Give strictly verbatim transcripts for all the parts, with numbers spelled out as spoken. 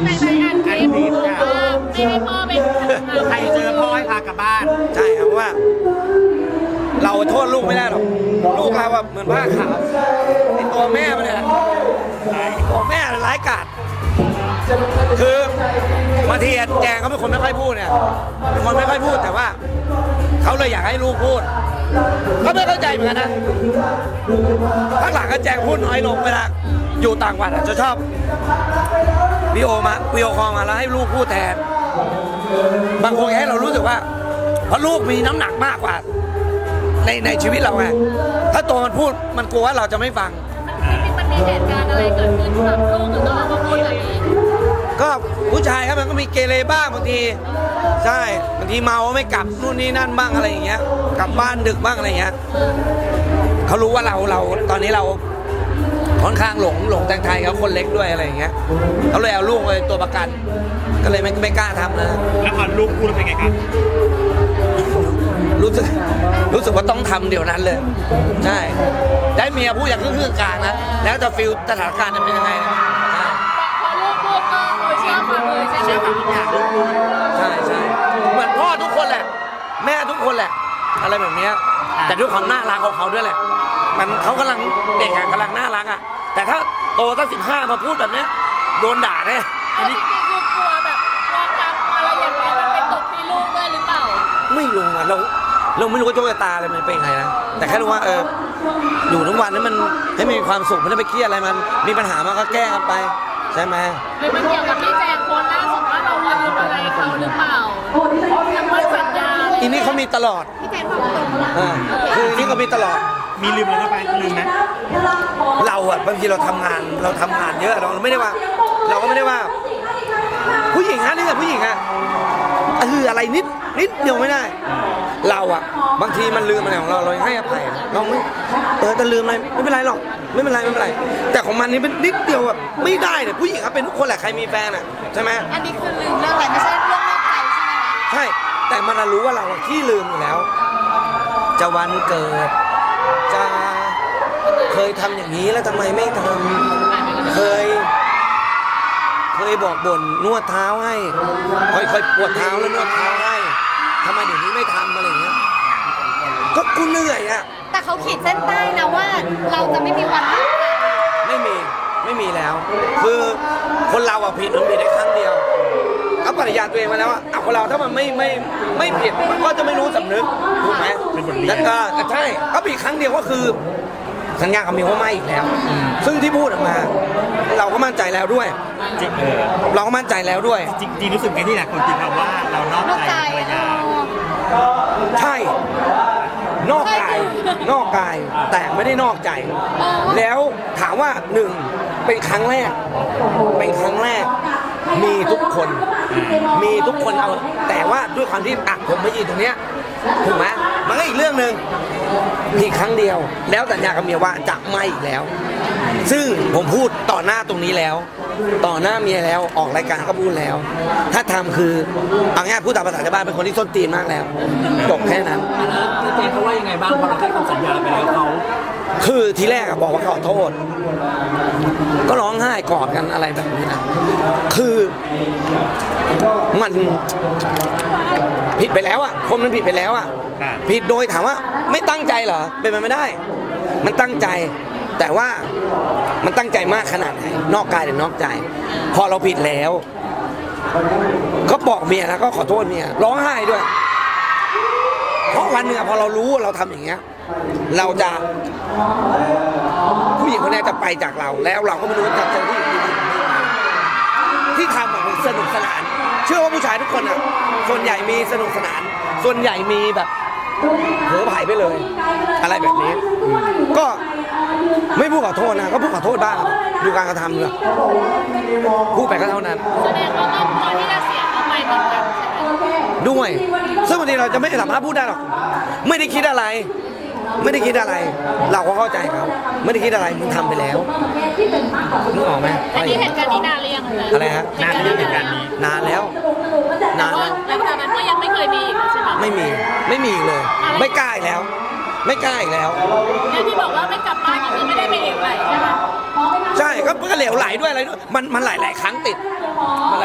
ในในอันคลิปไม่ให้พ่อเป็นใครเจอพ่อให้พากลับบ้านใช่ครับว่าเราโทษลูกไม่ได้หรอกลูกเราแบบเหมือนผ้าขาวไอตัวแม่มันเนี่ยตัวแม่ร้ายกาจคือบางทีแจงเขาเป็นคนไม่ค่อยพูดเนี่ยเป็นคนไม่ค่อยพูดแต่ว่าเขาเลยอยากให้ลูกพูดเขาไม่เข้าใจเหมือนกันนะพักหลังก็แจงพูดน้อยลงเวลาอยู่ต่างจังหวัดจะชอบวิดีโอมาวิดีโอคอลมาแล้วให้ลูกพูดแทนบางคนให้เรารู้สึกว่าเพราะลูกมีน้ำหนักมากกว่าในในชีวิตเราไงถ้าตัวมันพูดมันกลัวว่าเราจะไม่ฟังมันมีเหตุการณ์อะไรเกิดขึ้นกับลูกหรือต้องออกมาพูดแบบนี้ก็ผู้ชายครับมันก็มีเกเรบ้างบางทีใช่บางทีเมาไม่กลับนู่นนี่นั่นบ้างอะไรอย่างเงี้ยกลับบ้านดึกบ้างอะไรอย่างเงี้ยเขารู้ว่าเราเราตอนนี้เราค่อนข้างหลงหลงแตงไทยเขาคนเล็กด้วยอะไรอย่างเงี้ยเขาเลยเอาลูกไปตัวประกันก็เลยไม่ไม่กล้าทำนะแล้วพอลูกพูดเป็นไงครับรู้สึกรู้สึกว่าต้องทำเดี๋ยวนั้นเลยใช่ได้เมียพูดอย่างคือกลางนะแล้วจะฟิลสถานการณ์จะเป็นยังไงพอลูกพูดก็เชื่อฟังเลยใช่ไหมเชื่อฟังทุกอย่างลูกพูดใช่ใช่เหมือนพ่อทุกคนแหละแม่ทุกคนแหละอะไรแบบนี้แต่ด้วยความน่ารักของเขาด้วยแหละมันเขากำลังเด็กกำลังน่ารักอ่ะแต่ถ้าโตตั้งสิบห้ามาพูดแบบนี้โดนด่าเนี่ยอันนี้คือกลัวแบบกลัวกรรมอะไรอย่างเงี้ยมันไปตกที่ลูกด้วยหรือเปล่าไม่รู้อ่ะเราเราไม่รู้ว่าโชคชะตาอะไรมันเป็นไงนะแต่แค่รู้ว่าเอออยู่ทั้งวันนั้นมันให้มีความสุขไม่ได้ไปเครียดอะไรมันมีปัญหามันก็แก้กันไปใช่ไหมหรือมันเกี่ยวกับพี่แจงคนล่าสุดว่าเราลืมอะไรเขาหรือเปล่ายังไม่สัญญาอีนี่เขามีตลอดพี่แจงบอกตรงอ่าคือนี่เขามีตลอดมีลืมอะไรไปลืมไหมเราอะบางทีเราทำงานเราทำงานเยอะเราไม่ได้ว่าเราก็ไม่ได้ว่าผู้หญิงนะนี่กับผู้หญิงอะคืออะไรนิดนิดเดียวไม่ได้เราอะบางทีมันลืมอะไรของเราเราให้อภัยเราไม่เออแต่ลืมอะไรไม่เป็นไรหรอกไม่เป็นไรไม่เป็นไรแต่ของมันนี่เป็นนิดเดียวแบบไม่ได้เนี่ยผู้หญิงครับเป็นทุกคนแหละใครมีแฟนอะใช่ไหมอันนี้คือลืมเรื่องอะไรไม่ใช่เรื่องนอกใจใช่ไหมใช่แต่มันรู้ว่าเราขี้ลืมอยู่แล้วจะวันเกิดจะเคยทำอย่างนี้แล้วทำไมไม่ทำเคยเคยบอกบ่นนวดเท้าให้ค่อยๆปวดเท้าแล้วนวดเท้าให้ทำไมเดี๋ยวนี้ไม่ทำอะไรอย่างเงี้ยก็กูเหนื่อยอะแต่เขาขีดเส้นใต้นะว่าเราจะไม่มีวันเลิกกันไม่มีไม่มีแล้วคือคนเราอะผิดมันผิดได้ครั้งเดียวเขาปฏิญาณตัวเองมาแล้วอะคนเราถ้ามันไม่ไม่ไม่ผิดมันก็จะไม่รู้สำนึกถูกไหมแล้วก็ใช่ก็ผิดครั้งเดียวก็คือสัญญากับมิวว่าไม่อีกแล้วซึ่งที่พูดออกมาเราก็มั่นใจแล้วด้วยจริงเราก็มั่นใจแล้วด้วยจริงๆรู้สึกไงที่หลายคนคิดว่าเรานอกใจภรรยาใช่นอกกายนอกกายแต่ไม่ได้นอกใจแล้วถามว่าหนึ่งเป็นครั้งแรกเป็นครั้งแรกมีทุกคนมีทุกคนเอาแต่ว่าด้วยความที่อ่ะผมไม่ยืนตรงเนี้ยถูกไหมมันก็อีกเรื่องหนึ่งมีครั้งเดียวแล้วสัญญากับเมียว่าจะไม่อีกแล้วซึ่งผมพูดต่อหน้าตรงนี้แล้วต่อหน้าเมียแล้วออกรายการก็พูดแล้วถ้าทำคือเอาง่ายพูดตามภาษาชาวบ้านเป็นคนที่ส้นตีนมากแล้วจบแค่นั้นแล้วเจ๊เขาว่ายังไงบ้างพอเราให้คำสัญญาไปแล้วเขาคือทีแรกบอกว่าขอโทษก็ร้องไห้กอดกันอะไรแบบนี้นะคือมันผิดไปแล้วอ่ะคนมันผิดไปแล้วอ่ะผิดโดยถามว่าไม่ตั้งใจเหรอเป็นไปไม่ได้มันตั้งใจแต่ว่ามันตั้งใจมากขนาดไหนนอกกายหรือนอกใจพอเราผิดแล้วก็บอกเมียแล้วก็ขอโทษเมียร้องไห้ด้วยเพราะวันหนึ่งพอเรารู้เราทำอย่างเงี้ยเราจะผู้หญิงคนนี้จะไปจากเราแล้วเราก็ไม่รู้ว่าจะเจอผู้หญิงดีๆที่ทำมันสนุกสนานเชื่อว่าผู้ชายทุกคนอ่ะส่วนใหญ่มีสนุกสนานส่วนใหญ่มีแบบเผลอไผ่ไปเลยอะไรแบบนี้ก็ไม่พูดขอโทษนะก็พูดขอโทษบ้างดูการกระทำเลยพูดไปก็เท่านั้นแสดงว่าก็พอที่จะเสียเขาไปเหมือนกันด้วยซึ่งบางทีเราจะไม่สามารถพูดได้หรอกไม่ได้คิดอะไรไม่ได้คิดอะไรเราก็เข้าใจเขาไม่ได้คิดอะไรมึงทำไปแล้วนึกออกไหมอันนี้เหตุการณ์นี้นานหรือยังอะไรฮะนานแล้วเหตุการณ์นี้นานแล้วนานแล้วหลังจากนั้นก็ยังไม่เคยมีอีกใช่ไหมไม่มีไม่มีเลยไม่กล้าอีกแล้วไม่กล้าอีกแล้วแล้วที่บอกว่าไม่กลับบ้านก็คือไม่ได้ไปเหลวไหลใช่ไหมใช่ก็ก็เหลวไหลด้วยอะไรด้วยมันมันหลายหลายครั้งติดมัน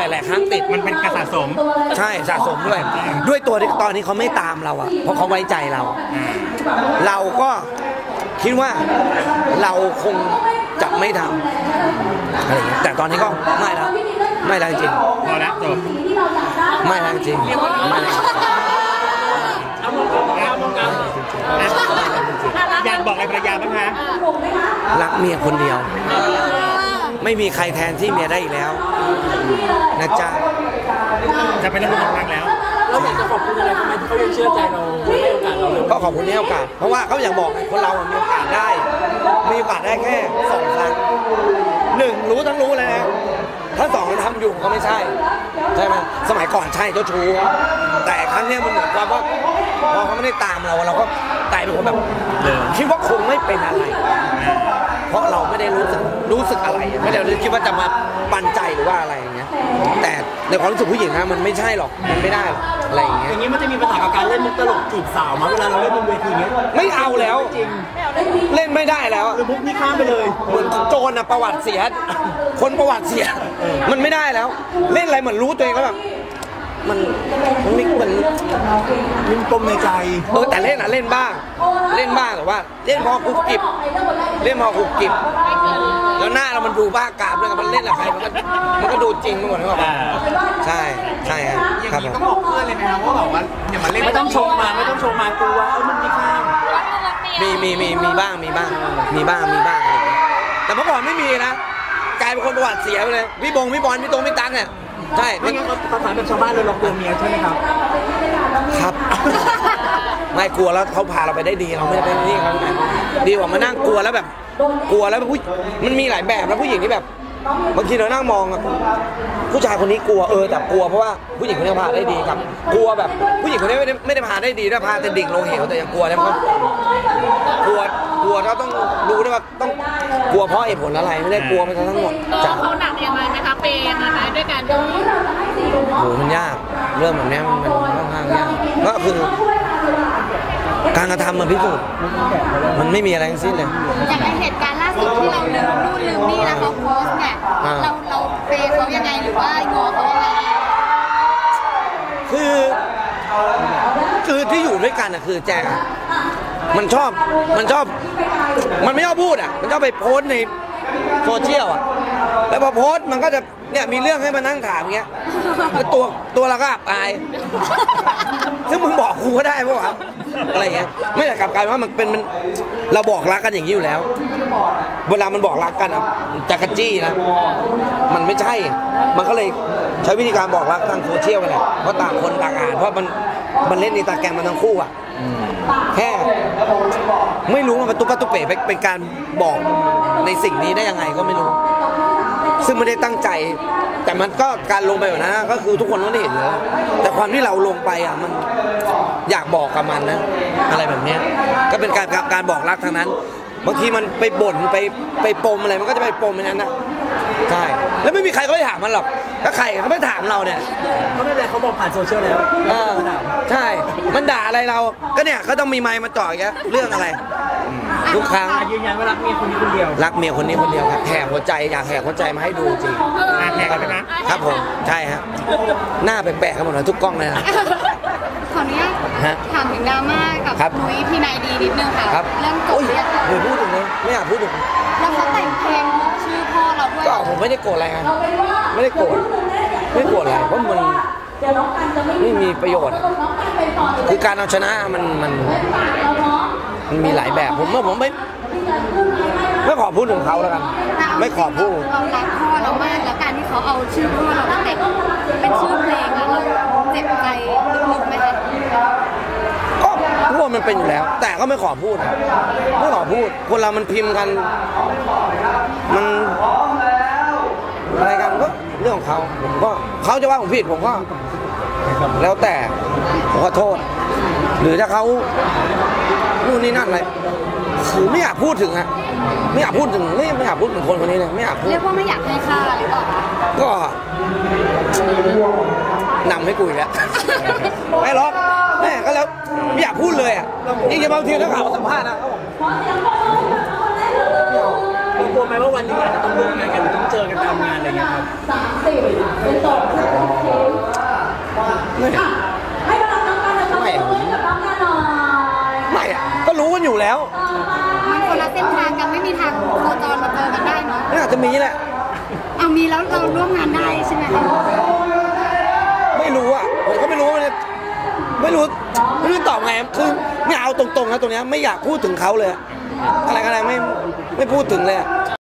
หลาย ๆ ครั้งติดมันเป็นการสะสมใช่สะสมด้วย ด้วยตัวที่ตอนนี้เขาไม่ตามเราอะเพราะเขาไว้ใจเรา เราก็คิดว่าเราคงจะไม่ทำอะไรอย่างเงี้ยแต่ตอนนี้ก็ไม่แล้วไม่แล้วจริงพอแล้วจบไม่แล้วจริงไม่แล้วเอามองกลางเอามองกลางอยากบอกอะไรภรรยาบ้างคะรักเมียคนเดียว ไม่มีใครแทนที่เมียได้อีกแล้วนะจ๊ะจะเป็นนักร้องครั้งแล้วเราอยากจะขอบคุณอะไรทำไมที่เขายังเชื่อใจเราให้โอกาสเราเลยก็ขอบคุณที่ให้โอกาสเพราะว่าเขาอย่างบอกคนเรามีโอกาสได้ มีโอกาสได้แค่สองครั้งหนึ่งรู้ทั้งรู้เลยนะถ้าสองทำอยู่ก็ไม่ใช่ใช่ไหมสมัยก่อนใช่เจ้าชู้แต่ครั้งนี้มันเหมือนกับว่าพอเขาไม่ได้ตามเราเราก็กลายเป็นคนแบบคิดว่าคงไม่เป็นอะไร เพราะเราไม่ได้รู้สึกรู้สึกอะไรไม่ได้คิดว่าจะมาปันใจหรือว่าอะไรอย่างเงี้ยแต่ในความรู้สึกผู้หญิงนะมันไม่ใช่หรอกมันไม่ได้หรอกอะไรอย่างเงี้อย ย่างนี้มันจะมีปัญหากับการเล่นมุกตลกจีบสาวมาเวลาเราเล่นบนเวทีเนี้ยไม่เอาแล้วจริงเล่นไม่ได้แล้วหรือมุกนี่ข้ามไปเลยเหมือนโจรอะประวัติเสีย คนประวัติเสีย มันไม่ได้แล้ว เล่นอะไรเหมือนรู้ตัวเองแล้วแบบมันมันไม่มันมีปมในใจเออแต่เล่นอะเล่นบ้าง เล่นบ้างแต่ว่า เล่นพอกุบกิบเล่นพอกุบกิบแล้วหน้าเรามันดูบ้ากามด้วยกับมันเล่นอะไรมันก็มันก็ดูจริงไปหมดเลยว่าใช่ใช่ครับครับผมต้องบอกเพื่อนเลยไหมครับว่าแบบว่าอย่ามาเล่นไม่ต้องชมมาไม่ต้องชมมาตัวเออมันมีข้ามมีมีมีมีบ้างมีบ้างมีบ้างมีบ้างอะไรอย่างเงี้ยแต่เมื่อก่อนไม่มีนะกลายเป็นคนประวัติเสียไปเลยพี่บงพี่บอลพี่ตรงพี่ตั๊กเนี่ยใช่ไม่งั้นเขาถามแบบชาวบ้านเลยเรากลัวเมียใช่ไหมครับครับ ไม่กลัวแล้วเขาพาเราไปได้ดีเราไม่ได้ไปนี่เขาไงดีกว่ามานั่งกลัวแล้วแบบ กลัวแล้วผู้มันมีหลายแบบแล้วผู้หญิงที่แบบบางทีเรานั่งมองอะผู้ชายคนนี้กลัวเออแต่กลัวเพราะว่าผู้หญิงคนนี้พาได้ดีครับกลัวแบบผู้หญิงคนนี้ไม่ได้ไม่ได้พาได้ดีด้วยพาแต่ดิ่งลงเหวแต่ยังกลัวนะเพราะกลัวกลัวเราต้องรู้ด้วยว่าต้องกลัวเพราะเหตุผลอะไรไม่ได้กลัวไปทั้งหมดตัวจ้ะเขาหนักยังไงไหมคะเปย์ยังไงไหมด้วยกันโหมันยากเรื่องแบบนี้มันมันค่อนข้างยากก็คือการกระทำมันพิสูจน์มันไม่มีอะไรทั้งสิ้นเลยอย่างในเหตุการณ์ล่าสุดที่เราลืมนู่นลืมนี่แล้วเขาโพสต์เนี่ยอ่าเราเราเปย์เขายังไงหรือว่างอเขายังไงคือคือที่อยู่ด้วยกันอ่ะคือแจงอะมันชอบมันชอบมันไม่ชอบพูดอ่ะมันชอบไปโพสต์ในโซเชียลอ่ะแล้วพอโพสต์มันก็จะเนี่ยมีเรื่องให้มานั่งถามอย่างเงี้ยแล้วตัวตัวเราก็อับอายซึ่งมึงบอกครูก็ได้ปะวะอะไรเงี้ยไม่แต่กลับกลายว่ามันเป็นมันเราบอกรักกันอย่างนี้อยู่แล้วเวลามันบอกรักกันอ่ะจักรจี้นะมันไม่ใช่มันก็เลยใช้วิธีการบอกรักทางโซเชียลไปแหละเพราะต่างคนต่างอ่านเพราะมันมันเล่นในตาแกรมมันทั้งคู่อ่ะแค่ไม่รู้ว่ามันตุ๊กตาตุ๊กเป๋เป็นการบอกในสิ่งนี้ได้ยังไงก็ไม่รู้ซึ่งไม่ได้ตั้งใจแต่มันก็การลงไปแบบนั้นก็คือทุกคนก็ได้เห็นแล้วแต่ความที่เราลงไปอ่ะมันอยากบอกกับมันนะอะไรแบบเนี้ยก็เป็นการการบอกรักทางนั้นบางทีมันไปบ่นไปไปปมอะไรมันก็จะไปปมในนั้นนะใช่แล้วไม่มีใครก็ไปถามมันหรอกถ้าใครเขาไม่ถามเราเนี่ยเขาไม่เป็นไรเขาบอกผ่านโซเชียลแล้วเออใช่มันด่าอะไรเราก็เนี่ยเขาต้องมีไมค์มาจ่อแกเรื่องอะไรทุกครั้งอ่ะยืนยันว่ารักเมียคนนี้คนเดียวรักเมียคนนี้คนเดียวครับแหกหัวใจอยากแหกหัวใจมาให้ดูจริงอ่ะแขกกันไหมคะครับผมใช่ครับหน้าแปลกๆกันหมดเลยทุกกล้องเลยนะขออนุญาตฮะถามถึงดราม่ากับครับนุ้ยที่นายดีนิดนึงค่ะครับเรื่องกโอ้ดยเรียกเดี๋ยวพูดถึงนะไม่อยากพูดถึงแล้วเขาแต่งเพลงชื่อพ่อเราด้วยก็ผมไม่ได้โกรธอะไรไงไม่ได้โกรธไม่ได้โกรธอะไรเพราะมันไม่มีประโยชน์อะคือการเอาชนะมันมันมันมีหลายแบบผมว่าผมไม่ไม่ขอพูดถึงเขาแล้วกันไม่ขอพูดเรารักพ่อเรามากแล้วการที่เขาเอาชื่อพ่อเราตั้งแต่เป็นชื่อเพลงอะเราเจ็บใจลึกๆไหมคะก็พวกมันเป็นอยู่แล้ว แต่ก็ไม่ขอพูดไม่ขอพูดคนเรามันพิมพ์กันมันอะไรกันก็เรื่องของเขาผมก็เขาจะว่าผมผิดผมก็แล้วแต่ผมขอโทษ หรือถ้าเขานู่นนี่นั่นอะไรคือไม่อยากพูดถึงอะไม่อยากพูดถึงไม่ไม่อยากพูดถึงคนคนนี้เลยไม่อยากพูดเรียกว่าไม่อยากให้ค่าหรือเปล่าก็นำให้กูอีกแล้ว ไม่หรอกแม่ก็แล้วไม่อยากพูดเลยอ่ะยิ่งจะบางทีนักข่าวมาสัมภาษณ์นะเรากลัวไหมว่าวันหนึงอาจจะต้องร่วมงานกันหรือต้องเจอกันตามงานอะไรเงี้ยครับไม่อะก็รู้กันอยู่แล้วมันคนละเส้นทางกันไม่มีทางโคจรมาเจอกันได้เนาะน่าจะมีแหละเอามีแล้วเราร่วมงานได้ใช่ไหมคะไม่รู้อ่ะผมก็ไม่รู้ว่ามันจะไม่รู้ไม่รู้ตอบไงคือไม่เอาตรงๆนะตรงเนี้ยไม่อยากพูดถึงเขาเลยอะไรก็ได้ไม่ไม่พูดถึงเลยอะ